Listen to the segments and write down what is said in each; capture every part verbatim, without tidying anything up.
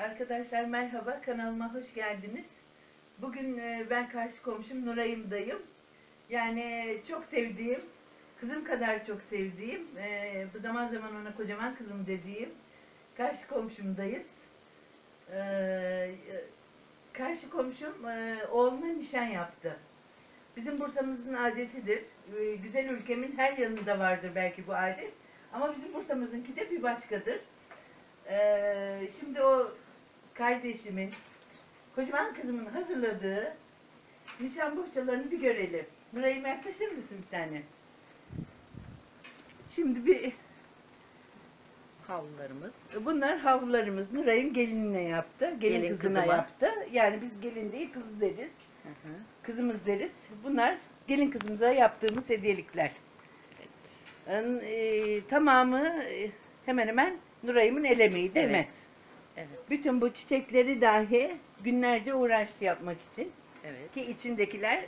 Arkadaşlar merhaba, kanalıma hoş geldiniz. Bugün e, ben karşı komşum Nuray'ımdayım. Yani çok sevdiğim, kızım kadar çok sevdiğim, e, zaman zaman ona kocaman kızım dediğim karşı komşumdayız. E, karşı komşum e, oğluna nişan yaptı. Bizim Bursa'mızın adetidir. E, güzel ülkemin her yanında vardır belki bu adet. Ama bizim Bursa'mızınki de bir başkadır. E, şimdi o kardeşimin, kocaman kızımın hazırladığı nişan bohçalarını bir görelim. Nuray'ım yaklaşır mısın bir tane? Şimdi bir havlularımız. bunlar havlularımız. Nuray'ım gelinine yaptı. Gelin, Gelin kızına kızıma. yaptı. Yani biz gelin değil kız deriz. Hı hı. Kızımız deriz. Bunlar gelin kızımıza yaptığımız hediyelikler. Evet. E, tamamı e, hemen hemen Nuray'ımın el emeği değil Evet. mi? Evet. Bütün bu çiçekleri dahi günlerce uğraştı yapmak için. Evet. Ki içindekiler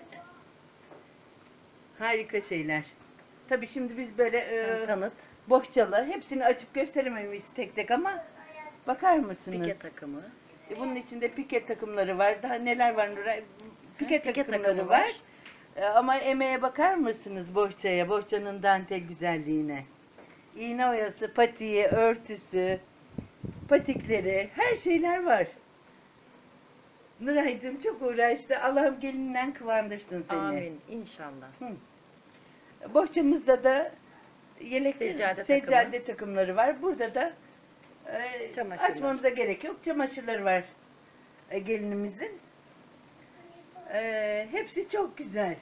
harika şeyler. Tabii şimdi biz böyle Sen e, tanıt. bohçalı, hepsini açıp gösteremeyiz tek tek ama bakar mısınız? Pike takımı. E, bunun içinde pike takımları var. Daha neler var Nuray? Pike, Ha, pike takımları takımı var. var. E, ama emeğe bakar mısınız bohçaya? Bohçanın dantel güzelliğine. İğne oyası, patiği, örtüsü, patikleri, her şeyler var. Nuray'cığım çok uğraştı. Allah'ım gelininden kıvandırsın seni. Amin. İnşallah. Hı. Bohçamızda da yelek Seccade seccade, takımı. takımları var. Burada da e, Çamaşırlar. açmamıza gerek yok. Çamaşırları var e, gelinimizin. E, hepsi çok güzel.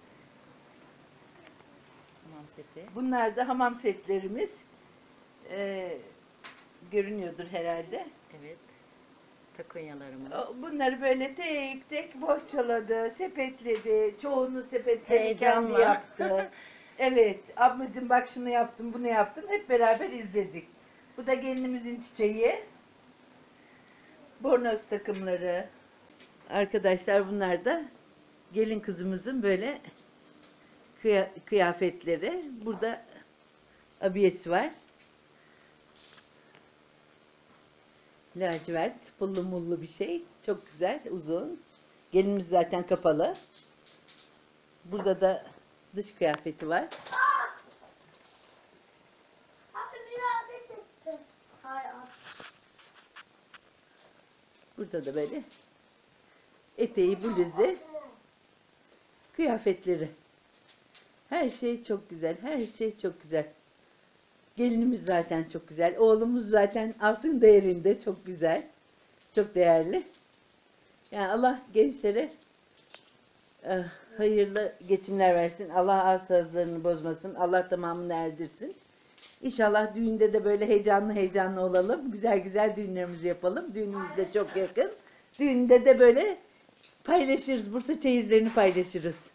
Hamam seti. Bunlar da hamam setlerimiz. E, görünüyordur herhalde. Evet. Takunyalarımız. O- Bunları böyle tek tek bohçaladı, sepetledi. Çoğunu sepetledi, Heyecanla. kendi yaptı. Evet, ablacığım bak şunu yaptım, bunu yaptım. Hep beraber izledik. Bu da gelinimizin çiçeği. Bornoz takımları. Arkadaşlar bunlar da gelin kızımızın böyle kıya- kıyafetleri. Burada abiyesi var. Lacivert, pullu mullu bir şey. Çok güzel, uzun. Gelinimiz zaten kapalı. Burada da dış kıyafeti var. Abi bir adet çıktı. Hayır. Burada da böyle eteği, bluzu, kıyafetleri. Her şey çok güzel, her şey çok güzel. Gelinimiz zaten çok güzel. Oğlumuz zaten altın değerinde çok güzel. Çok değerli. Yani Allah gençlere eh, hayırlı geçimler versin. Allah ağız sazlarını bozmasın. Allah tamamını erdirsin. İnşallah düğünde de böyle heyecanlı heyecanlı olalım. Güzel güzel düğünlerimizi yapalım. Düğünümüz de çok yakın. Düğünde de böyle paylaşırız. Bursa çeyizlerini paylaşırız.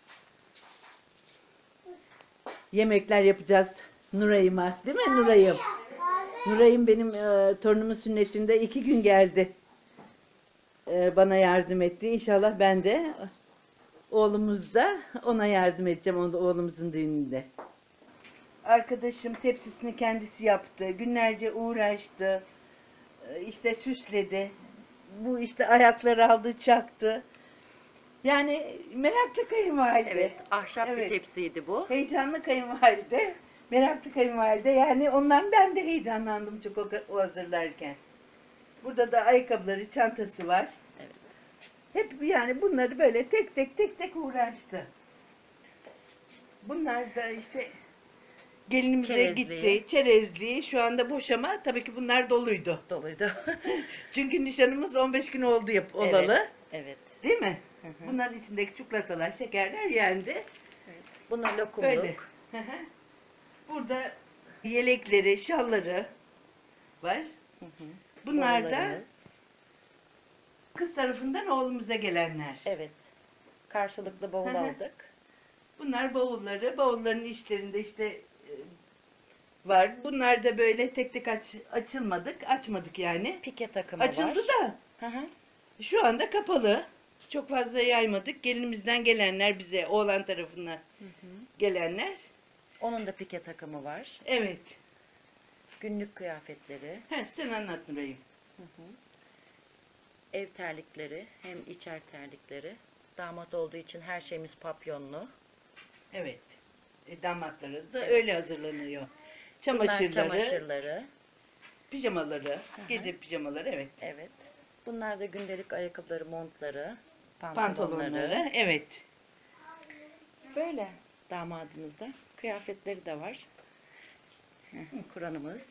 Yemekler yapacağız Nuray'ıma. Değil mi Nuray'ım? Nuray'ım benim e, torunumun sünnetinde iki gün geldi. E, bana yardım etti. İnşallah ben de oğlumuz da ona yardım edeceğim onu, oğlumuzun düğününde. Arkadaşım tepsisini kendisi yaptı. Günlerce uğraştı. E, işte süsledi. Bu işte ayakları aldı, çaktı. Yani meraklı kayınvalide. Evet. Ahşap Evet. bir tepsiydi bu. Heyecanlı kayınvalide, meraklı kayınvalide. Yani ondan ben de heyecanlandım çok o, o hazırlarken. Burada da ayakkabıları, çantası var. Evet. Hep yani bunları böyle tek tek tek tek uğraştı. Bunlar da işte gelinimize Çerezliği. gitti. Çerezliği şu anda boş ama tabii ki bunlar doluydu. Doluydu. Çünkü nişanımız on beş gün oldu yap olalı. Evet. Evet. Değil mi? Hı hı. Bunların içindeki çikolatalar, şekerler yendi. Evet. Bunlar Böyle. lokumluk. Hı hı. Burada yelekleri, şalları var. Hı hı. Bunlar da Borularımız. kız tarafından oğlumuza gelenler. Evet. Karşılıklı bavul Hı hı. aldık. Bunlar bavulları. Bavulların içlerinde işte e, var. Bunlar da böyle tek tek aç, açılmadık. Açmadık yani. Pike takımı Açıldı var. da Hı hı. şu anda kapalı. Çok fazla yaymadık. Gelinimizden gelenler bize, oğlan tarafından Hı hı. gelenler. Onun da pike takımı var. Evet. Günlük kıyafetleri. He, sen anlat Nuray'ım. Hı hı. ev terlikleri hem içer terlikleri. Damat olduğu için her şeyimiz papyonlu. Evet. E, damatları da Evet. öyle hazırlanıyor. Bunlar Çamaşırları, çamaşırları. pijamaları, gece pijamaları, evet. Evet. Bunlar da gündelik ayakkabıları, montları, pantolonları. Pantolonları, evet. Böyle damadımızda. Kıyafetleri de var. Heh, Kur'an'ımız.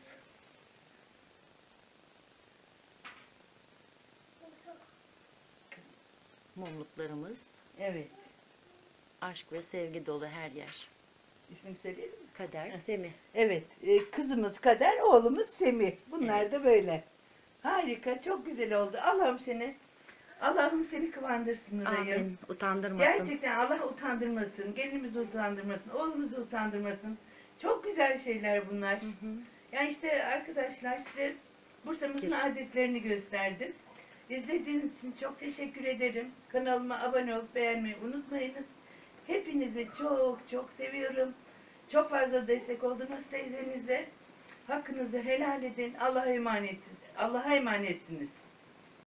Mumluklarımız. Evet. Aşk ve sevgi dolu her yer. İsmini söyleyelim mi? Kader, Semih. Evet. e, kızımız Kader, oğlumuz Semih. Bunlar Evet. da böyle. Harika, çok güzel oldu. Allah'ım seni, Allah'ım seni kıvandırsın Nuray'ım. Amin. Utandırmasın. Gerçekten Allah utandırmasın, gelinimizi utandırmasın, oğlumuzu utandırmasın. Çok güzel şeyler bunlar. Hı hı. Yani işte arkadaşlar, size Bursa'mızın Kesin. adetlerini gösterdim. İzlediğiniz için çok teşekkür ederim. Kanalıma abone olup beğenmeyi unutmayınız. Hepinizi çok çok seviyorum. Çok fazla destek oldunuz teyzenize. Hakkınızı helal edin. Allah'a emanet. Allah'a emanetsiniz.